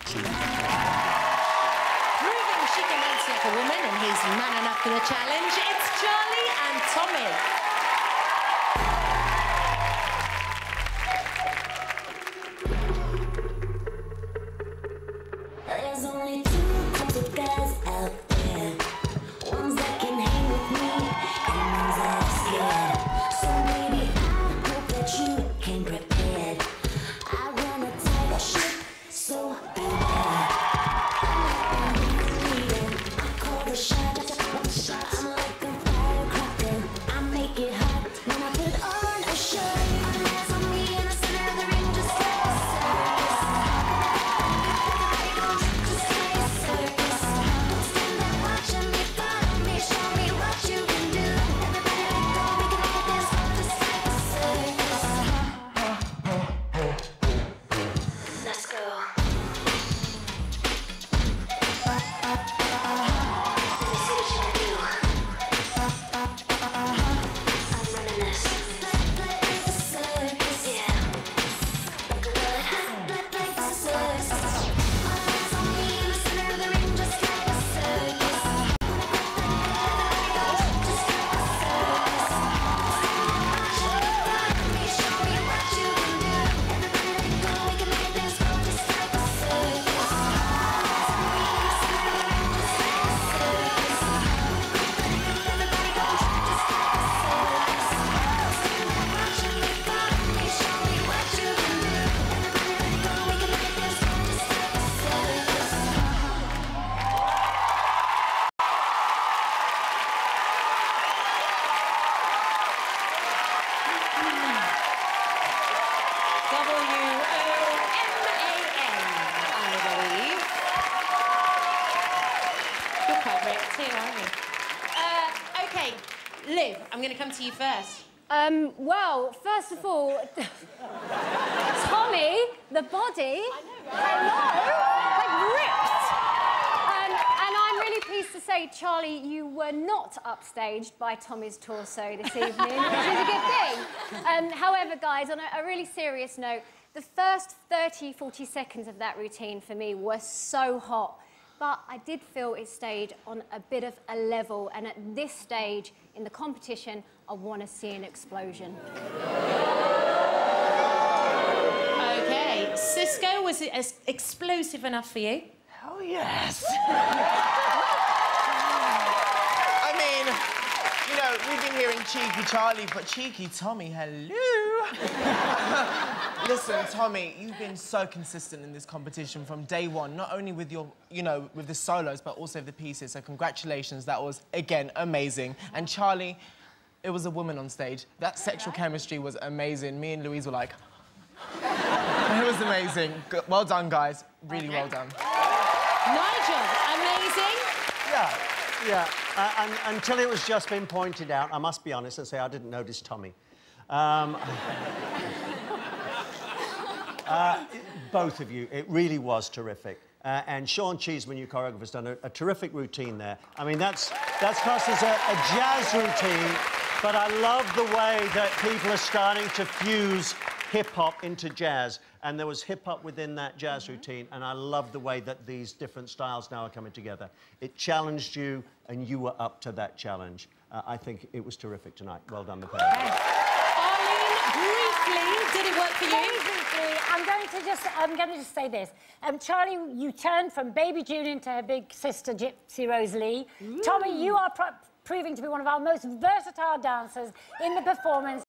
Proving she can dance like a woman and he's man enough for the challenge, it's Charlie and Tommy. There's only two types of guys out there. Ones that can hang with me and ones that are scared. So baby, I hope that you came prepared. I wanna take a ship, so be there. I call the shots. I'm like a firecracker. I make it hot when I put on a show. Eyes on me in the center of the ring, just like a circus. Just like a circus. Don't stand there watching me, follow me, show me what you can do. Everybody let go, we can make this just like a circus. Let's go. Okay, Lou, I'm going to come to you first. Well, first of all, Tommy, the body, hello, like ripped. And I'm really pleased to say, Charlie, you were not upstaged by Tommy's torso this evening, which is a good thing. However, guys, on a really serious note, the first 30, 40 seconds of that routine for me were so hot. But I did feel it stayed on a bit of a level, and at this stage in the competition, I want to see an explosion. OK, Cisco, was it as explosive enough for you? Hell yes! I mean, you know, we've been hearing Cheeky Charlie, but Cheeky Tommy, hello! Listen, Tommy, you've been so consistent in this competition from day one, not only with your, you know, with the solos, but also the pieces, so congratulations, that was, again, amazing. And Charlie, it was a woman on stage. That sexual chemistry was amazing. Me and Louise were like... It was amazing. Well done, guys. Really well done. Nigel, amazing. Yeah. Until it was just been pointed out, I must be honest and say I didn't notice Tommy. Both of you, it really was terrific. And Sean Cheeseman, your choreographer, has done a terrific routine there. I mean, that's classed as a jazz routine, but I love the way that people are starting to fuse hip-hop into jazz, and there was hip-hop within that jazz routine, and I love the way that these different styles now are coming together. It challenged you, and you were up to that challenge. I think it was terrific tonight. Well done, the pair. Arlene, briefly, did it work for you? Very briefly, I'm going to just say this. Charlie, you turned from Baby June into her big sister, Gypsy Rose Lee. Tommy, you are proving to be one of our most versatile dancers in the performance.